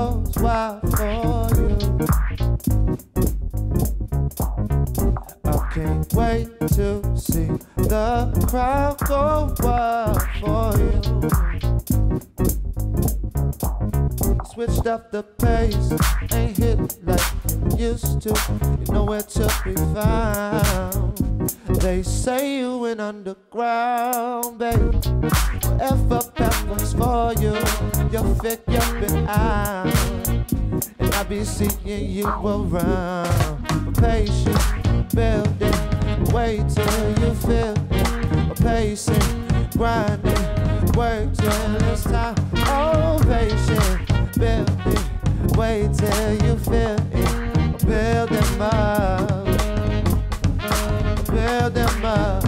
goes wild for you. I can't wait to see the crowd go wild for you. Switched up the pace, ain't hit like you used to. You know where to be found. They say you went underground, babe. Whatever that was for you, you'll figure it out. And I'll be seeing you around. Patient, building, wait till you feel it. Pacing, grinding, work till it's time. Oh, patient, building, wait till you feel it. Build them up, build them up.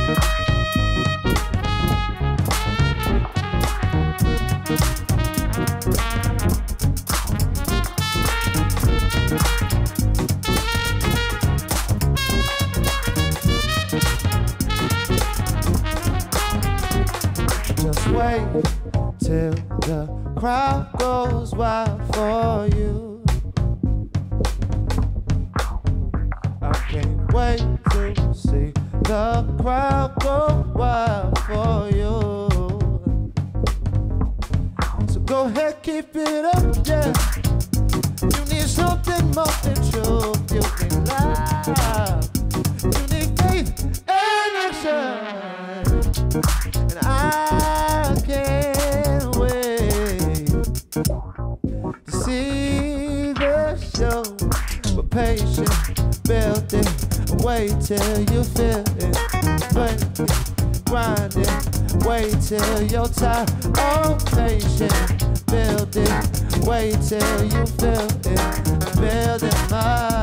Just wait till the crowd goes wild for you. I can't wait to see the crowd go wild for you. So go ahead, keep it up, yeah. You need something more than truth. You need love. You need faith and action. And I can't wait to see the show. But patient, build it, wait till you feel it. Break it, grind it, wait till you're tired. Oh, patient, build it, wait till you feel it. Build it up.